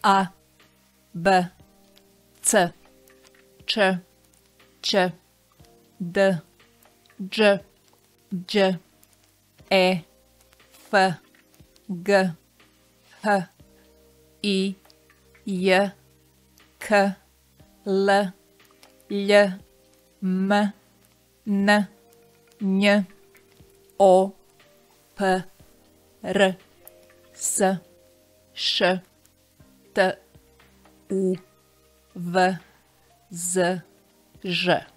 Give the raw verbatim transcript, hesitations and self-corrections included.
A, B, C, Č, Ć, D, Dž, Dž, E, F, G, H, I, J, K, L, Lj, M, N, Nj, O, P, R, S, Š, T, U, V, Z, Ž.